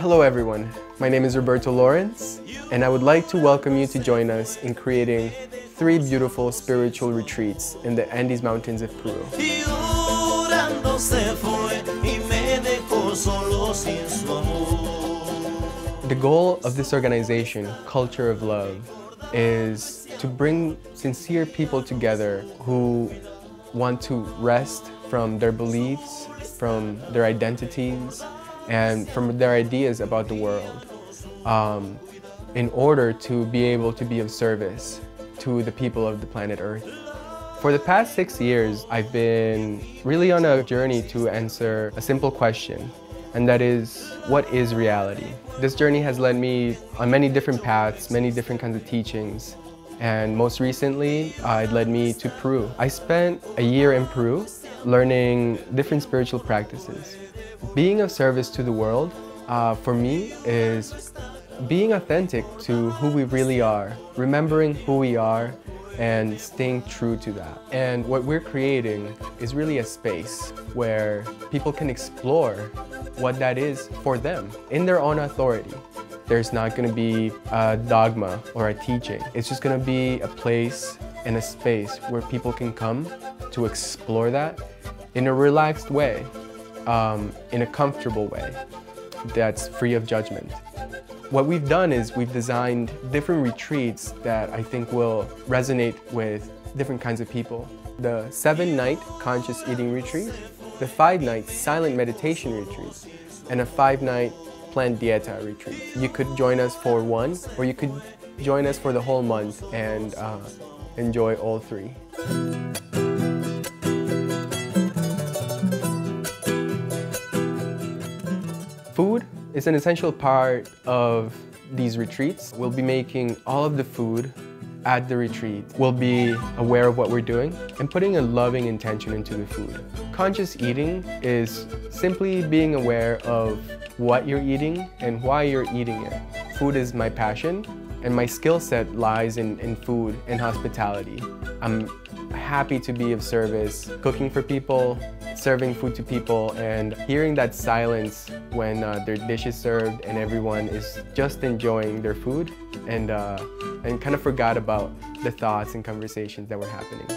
Hello everyone, my name is Roberto Lawrence, and I would like to welcome you to join us in creating 3 beautiful spiritual retreats in the Andes Mountains of Peru. The goal of this organization, Culture of Love, is to bring sincere people together who want to rest from their beliefs, from their identities, and from their ideas about the world, in order to be able to be of service to the people of the planet Earth. For the past 6 years, I've been really on a journey to answer a simple question, and that is, what is reality? This journey has led me on many different paths, many different kinds of teachings, and most recently, it led me to Peru. I spent a year in Peru learning different spiritual practices. Being of service to the world, for me, is being authentic to who we really are, remembering who we are, and staying true to that. And what we're creating is really a space where people can explore what that is for them, in their own authority. There's not going to be a dogma or a teaching. It's just going to be a place and a space where people can come to explore that in a relaxed way, in a comfortable way that's free of judgment. What we've done is we've designed different retreats that I think will resonate with different kinds of people. The 7-night conscious eating retreat, the 5-night silent meditation retreat, and a 5-night plant dieta retreat. You could join us for one, or you could join us for the whole month and enjoy all 3. Food is an essential part of these retreats. We'll be making all of the food at the retreat. We'll be aware of what we're doing and putting a loving intention into the food. Conscious eating is simply being aware of what you're eating and why you're eating it. Food is my passion, and my skill set lies in food and hospitality. I'm happy to be of service, cooking for people, serving food to people, and hearing that silence when their dish is served and everyone is just enjoying their food and kind of forgot about the thoughts and conversations that were happening.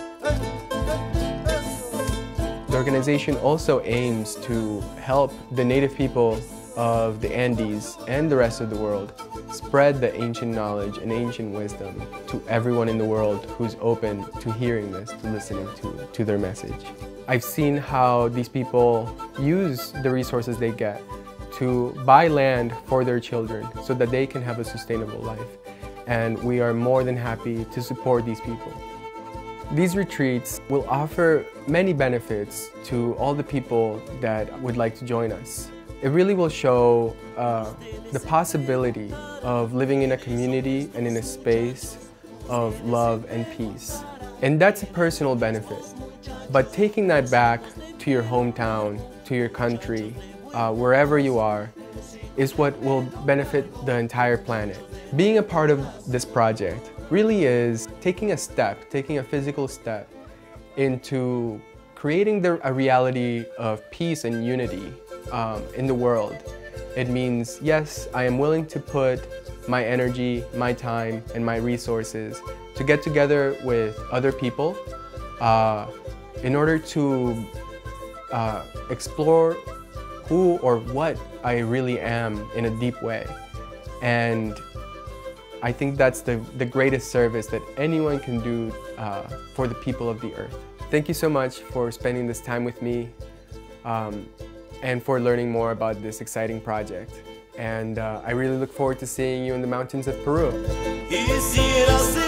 The organization also aims to help the native people of the Andes and the rest of the world spread the ancient knowledge and ancient wisdom to everyone in the world who's open to hearing this, to listening to their message. I've seen how these people use the resources they get to buy land for their children so that they can have a sustainable life. And we are more than happy to support these people. These retreats will offer many benefits to all the people that would like to join us. It really will show the possibility of living in a community and in a space of love and peace. And that's a personal benefit. But taking that back to your hometown, to your country, wherever you are, is what will benefit the entire planet. Being a part of this project really is taking a physical step into creating a reality of peace and unity in the world. It means, yes, I am willing to put my energy, my time, and my resources to get together with other people in order to explore who or what I really am in a deep way. And I think that's the greatest service that anyone can do for the people of the earth. Thank you so much for spending this time with me and for learning more about this exciting project. And I really look forward to seeing you in the mountains of Peru.